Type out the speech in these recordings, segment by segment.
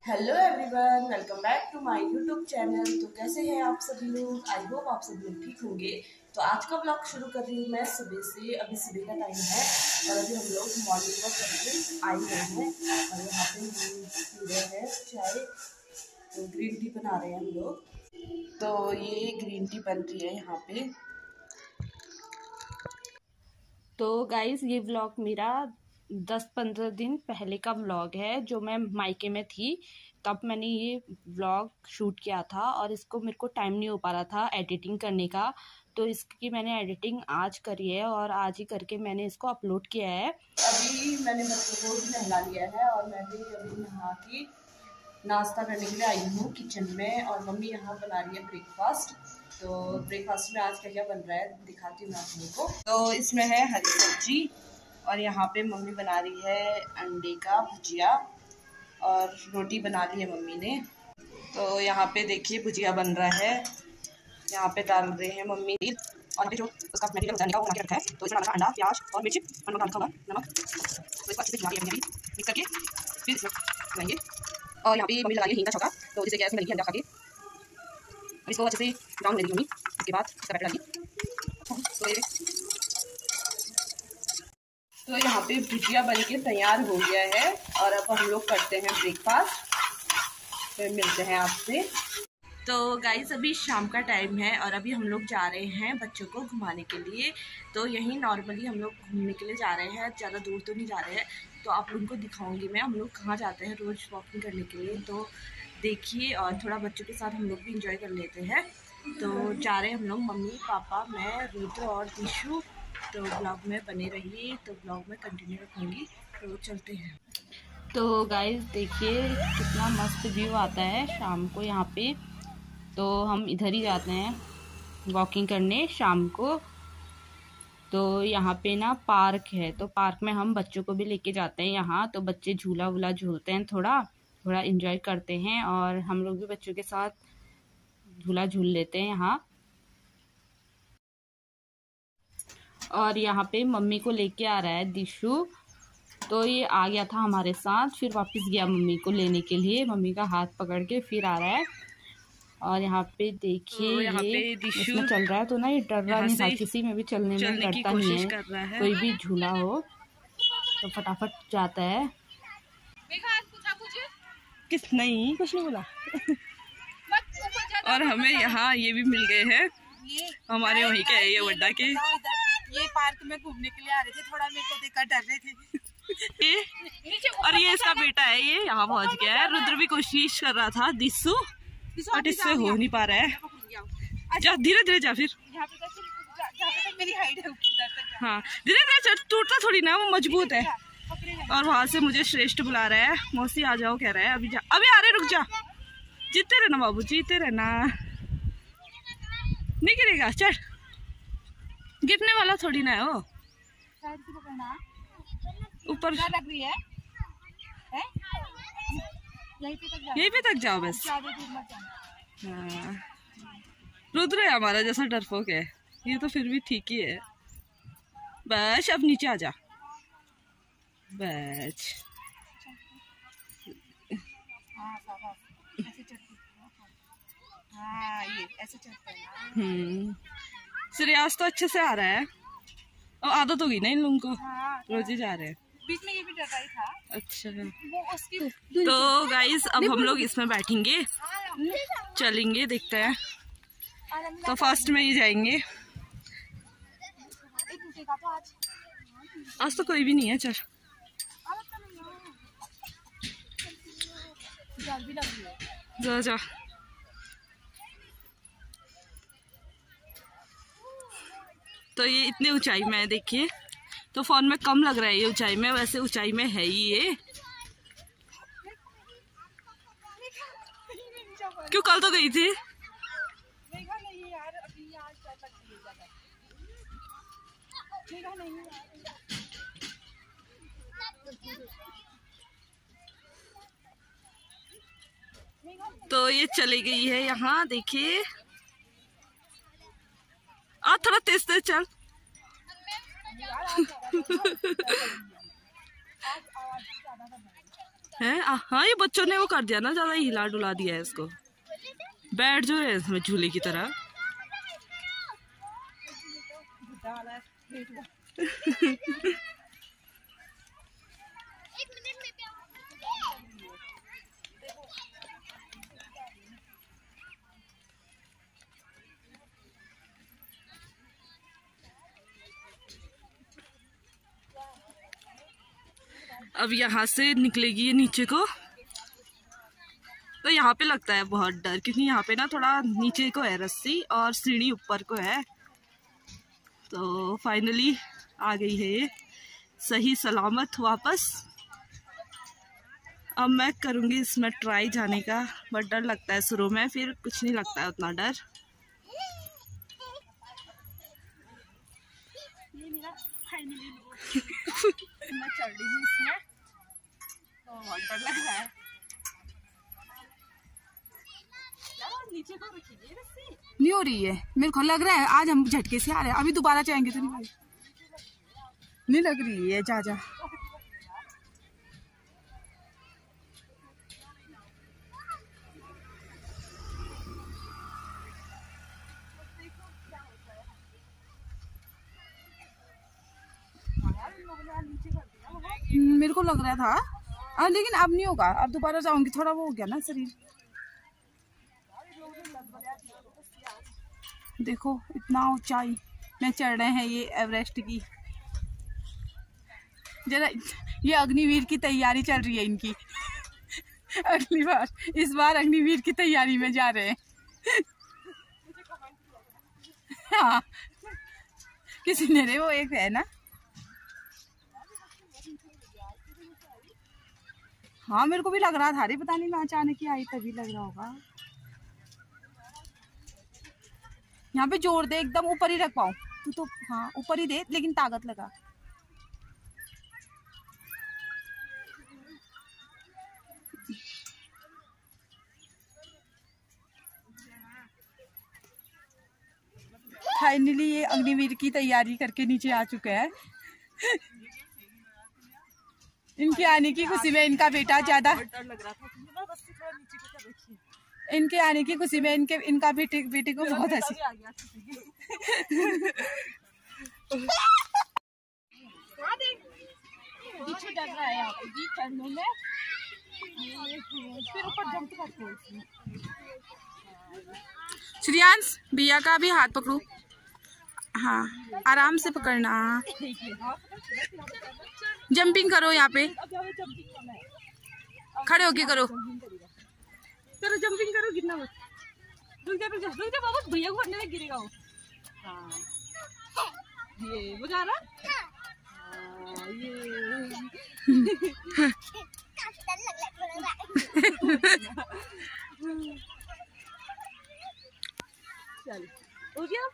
Hello everyone, welcome back to my YouTube channel. तो कैसे हैं आप सभी लोग? आई होप आप सभी लोग ठीक होंगे। तो आज का ब्लॉग शुरू कर रही हूँ मैं सुबह से। अभी सुबह का टाइम है और अभी हम लोग मॉर्निंग वॉक करके आए हुए हैं और यहाँ पे पी रहे हैं चाय। तो ग्रीन टी बना रहे हैं हम लोग। तो ये ग्रीन टी बन रही है यहाँ पे। तो गाइस ये व्लॉग मेरा 10-15 दिन पहले का व्लॉग है, जो मैं मायके में थी तब मैंने ये व्लॉग शूट किया था और इसको मेरे को टाइम नहीं हो पा रहा था एडिटिंग करने का। तो इसकी मैंने एडिटिंग आज करी है और आज ही करके मैंने इसको अपलोड किया है। अभी मैंने बच्चों को भी नहला लिया है और मैं भी अभी नहा के नाश्ता करने के लिए आई हूँ किचन में। और मम्मी यहाँ बना रही है ब्रेकफास्ट। तो ब्रेकफास्ट में आज क्या क्या बन रहा है दिखाती हूँ आप लोगों को। तो इसमें है हरी सब्जी और यहाँ पे मम्मी बना रही है अंडे का भुजिया और रोटी बना ली है मम्मी ने। तो यहाँ पे देखिए भुजिया बन रहा है। यहाँ पे डाल रहे हैं मम्मी और जो उसका मटेरियल होता है वो बना के रखा है। तो इसमें डाला अंडा, प्याज और मिर्च और नमक रखा हुआ नमक। तो इसको अच्छे से मिक्स करके फिर इसमें लगाएंगे। और यहाँ पे मम्मी लगा रही है हींग का छौंका, तो जिसे गैस में लगी अंडा खा के इसको अच्छे से ब्राउन ले ली मम्मी। उसके बाद इसका बैटर डालिए। तो यहाँ पे भुजिया बन के तैयार हो गया है और अब हम लोग करते हैं ब्रेकफास्ट। फिर मिलते हैं आपसे। तो गाइस अभी शाम का टाइम है और अभी हम लोग जा रहे हैं बच्चों को घुमाने के लिए। तो यहीं नॉर्मली हम लोग घूमने के लिए जा रहे हैं, ज़्यादा दूर तो नहीं जा रहे हैं। तो आप लोगों को दिखाऊंगी मैं हम लोग कहाँ जाते हैं रोज़ वॉकिंग करने के लिए। तो देखिए और थोड़ा बच्चों के साथ हम लोग भी इंजॉय कर लेते हैं। तो जा रहे हैं हम लोग, मम्मी पापा मैं रुद्र और दिशु। तो ब्लॉग में बने रहिए, तो ब्लॉग में कंटिन्यू रखूँगी। तो चलते हैं। तो गाइस देखिए कितना मस्त व्यू आता है शाम को यहाँ पे। तो हम इधर ही जाते हैं वॉकिंग करने शाम को। तो यहाँ पे ना पार्क है, तो पार्क में हम बच्चों को भी लेके जाते हैं यहाँ। तो बच्चे झूला वूला झूलते हैं, थोड़ा थोड़ा इंजॉय करते हैं और हम लोग भी बच्चों के साथ झूला झूल लेते हैं यहाँ। और यहाँ पे मम्मी को लेके आ रहा है दिशु। तो ये आ गया था हमारे साथ, फिर वापस गया मम्मी को लेने के लिए। मम्मी का हाथ पकड़ के फिर आ रहा है। और यहाँ पे देखिए ये इसमें चल रहा है, तो ना ये डर रहा नहीं था, किसी में भी चलने में डरता नहीं है। कोई भी झूला हो तो फटाफट जाता है। किस नहीं कुछ नहीं बोला। और हमें यहाँ ये भी मिल गए हैं, हमारे वहीं के ये वड्डा के। ये पार्क में घूमने के लिए आ रहे थे, थोड़ा मेरे को देखकर डर रहे थे। और ये इसका बेटा है, ये यहाँ पहुँच गया है। रुद्र भी कोशिश कर रहा था दिशु, बट इससे हो नहीं पा रहा है। जा धीरे धीरे जा, फिर मेरी हाइट है उधर तक। हाँ धीरे धीरे, टूटता थोड़ी ना, वो मजबूत है। और वहाँ से मुझे श्रेष्ठ बुला रहा है, मौसी आ जाओ कह रहा है। अभी जा, अभी आ रहे, रुक जा। जीते रहना बाबू, जीते रहना, नहीं गिरेगा। चढ़, गिरने वाला थोड़ी ना है वो। ऊपर लग रही है? यहीं पे तक जाओ बस। हाँ रुद्र है हमारा जैसा डरपोक है, ये तो फिर भी ठीक ही है। बस अब नीचे आ जा, बस। श्रेयास तो अच्छे से आ रहा है, और आदत होगी ना इन लोगों को। रोज ही जा रहे हैं। बीच में ये भी डर रही था। अच्छा वो उसकी तो गाइस अब हम लोग इसमें बैठेंगे, चलेंगे, देखते हैं। तो फर्स्ट में ही जाएंगे। आज तो कोई भी नहीं है। चल जा जा। तो ये इतने ऊंचाई में है, देखिए। तो फोन में कम लग रहा है ये ऊंचाई में, वैसे ऊंचाई में है ही ये। क्यों, कल तो गई थी। तो ये चली गई है यहाँ, देखिए। आ थोड़ा तेज तेज चल। है। हाँ ये बच्चों ने वो कर दिया ना, ज्यादा हिला डुला दिया है इसको। बैठ जो है इसमें झूले की तरह। अब यहाँ से निकलेगी ये नीचे को, तो यहाँ पे लगता है बहुत डर, क्योंकि यहाँ पे ना थोड़ा नीचे को है रस्सी और सीढ़ी ऊपर को है। तो फाइनली आ गई है ये सही सलामत वापस। अब मैं करूँगी इसमें ट्राई जाने का, बट डर लगता है शुरू में, फिर कुछ नहीं लगता है उतना डर। ये मेरा फाइनली मैं चढ़ रही हूँ इसमें, तो बहुत डर लग रहा है। नीचे को रखिए, नहीं हो रही है, मेरे को लग रहा है आज हम झटके से आ रहे हैं, अभी दोबारा जाएंगे तो नहीं लग रही है। जा जा मेरे को लग रहा था लेकिन अब नहीं होगा, अब दोबारा जाऊंगी, थोड़ा वो हो गया ना शरीर। देखो इतना ऊंचाई में चढ़ रहे हैं, ये एवरेस्ट की। जरा ये अग्निवीर की तैयारी चल रही है इनकी। अगली बार, इस बार अग्निवीर की तैयारी में जा रहे हैं। हाँ किसी ने रे वो एक है ना। हाँ मेरे को भी लग रहा था, अरे पता नहीं मैं अचानक ही आई तभी लग रहा होगा। यहाँ पे जोर दे, एकदम ऊपर ही रख पाऊँ तू तो। हाँ ऊपर ही दे, लेकिन ताकत लगा। फाइनली ये अग्निवीर की तैयारी करके नीचे आ चुके हैं। इनके आने की खुशी में इनका बेटा ज्यादा, इनके आने की खुशी में इनका बेटे को बहुत हंसी। डर रहा है यहाँ पे जी चढ़ने में, फिर ऊपर जंप करते हैं। श्रियांश भैया का भी हाथ पकड़ो। हाँ आराम से पकड़ना, जंपिंग करो यहाँ पे, खड़े होके करो, करो जंपिंग करो, गिरना मत। रुक जा बाबा, भैया को भरने में गिरेगा वो। हाँ ये वो जा रहा। चल हो गया।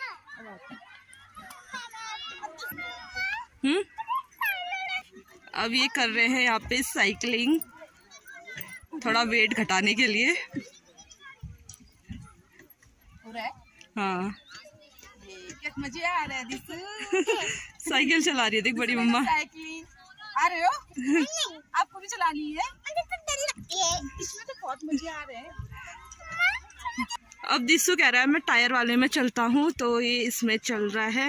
अब ये कर रहे हैं यहाँ पे साइकिलिंग, थोड़ा वेट घटाने के लिए। हो रहा है। हाँ क्या मजे आ रहा है साइकिल चला रही है देख बड़ी मम्मा। साइकिलिंग आ रहे हो? आपको भी चलानी है? इसमें तो बहुत मजे आ रहे हैं। अब दिसू कह रहा है मैं टायर वाले में चलता हूँ, तो ये इसमें चल रहा है।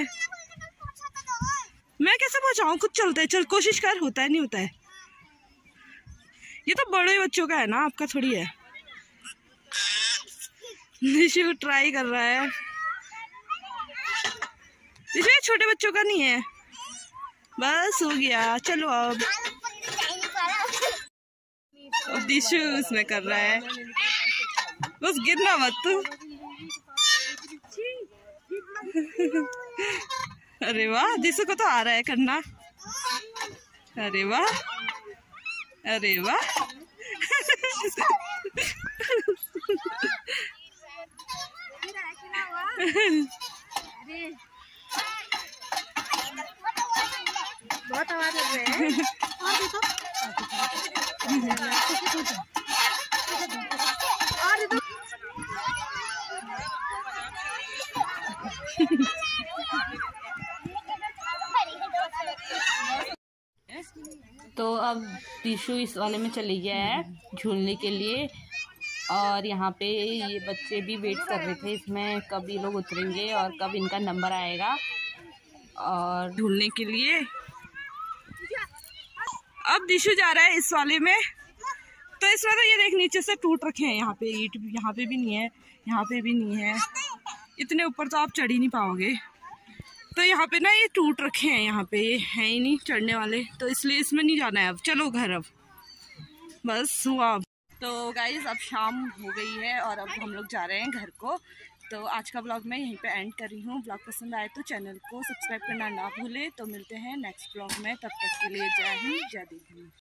मैं कैसे पहुँचाऊँ, खुद चलता है। चल कोशिश कर, होता है नहीं होता है। ये तो बड़े बच्चों का है ना, आपका थोड़ी है। दिशु ट्राई कर रहा है। दिशु ये छोटे बच्चों का नहीं है। बस हो गया, चलो अब दिशु उसमें कर रहा है। बस गिरना मत तू। अरे वाह, दिशु को तो आ रहा है करना। अरे वाह, अरे वाह। बहुत आवाज कर रहे हैं। तो अब दिशु इस वाले में चली गया है झूलने के लिए, और यहाँ पे ये बच्चे भी वेट कर रहे थे इसमें कब ये लोग उतरेंगे और कब इनका नंबर आएगा और झूलने के लिए। अब दिशु जा रहा है इस वाले में। तो इसमें तो ये देख नीचे से टूट रखे हैं, यहाँ पे ईंट यहाँ पे भी नहीं है, यहाँ पे भी नहीं है, इतने ऊपर तो आप चढ़ ही नहीं पाओगे। तो यहाँ पे ना ये टूट रखे हैं, यहाँ पे ये है ही नहीं चढ़ने वाले, तो इसलिए इसमें नहीं जाना है। अब चलो घर, अब बस हुआ। तो गाइज अब शाम हो गई है और अब हम लोग जा रहे हैं घर को। तो आज का ब्लॉग मैं यहीं पे एंड कर रही हूँ। ब्लॉग पसंद आए तो चैनल को सब्सक्राइब करना ना भूले। तो मिलते हैं नेक्स्ट ब्लॉग में, तब तक के लिए जय हिंद जय देव।